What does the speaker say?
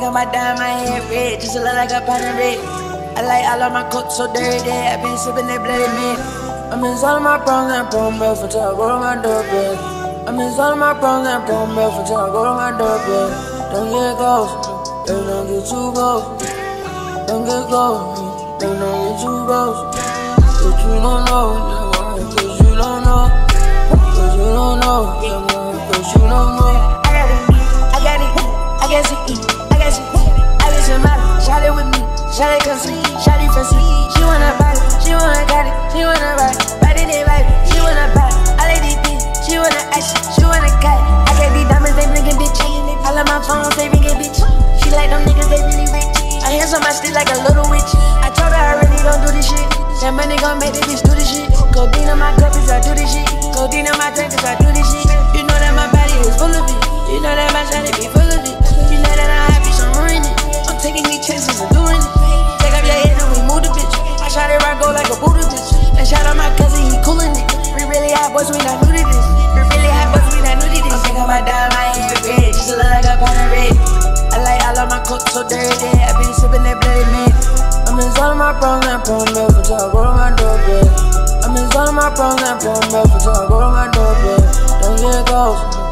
got my dye, my head red, just to look like a pound of red. I like all of my coat so dirty, I been sipping that bloody man. I miss all of my problems and problems until I go to my doorbell. I miss all of my problems and problems until I go to my doorbell. Don't get close, baby, don't get too close. Don't get close, baby, don't get too close. Cause you don't know, cause you don't know. Cause you don't know, cause you don't know. I got it, I got to eat, I got to eat. I got some money, shout it with me, shout it come see, shout it fancy. She wanna buy it, she wanna got it, she wanna buy it. Buy it, they buy it, she wanna buy it. I like these things, she wanna action, she wanna cut it. I got these diamonds, they blinking bitch. I love my phones, they blinking bitch. She like them niggas, they really rich. I hands on my stick like a little witch. I told her I really don't do this shit. That money gon' make this bitch do this shit. Codeine in my cup is I do this shit. Codeine in my drink is I do this shit. You know that my body is full of it. You know that my shawty be full of it. You know that I'm happy, so I'm ruining it. I'm taking these chances and doing it. Take off your head and we move the bitch. I shot it right, go like a Buddha bitch. And shout out my cousin, he coolin' it. We really hot boys, we not new to this. We really hot boys, we not new to this. I'm taking my dime, my head red, just to look like a pound of red. I like all of my coat so dirty, I been sipping that bloody man. I miss all of my problems and problems until I go to my doorbell. I miss all of my problems and problems until I go to my doorbell. Don't get close.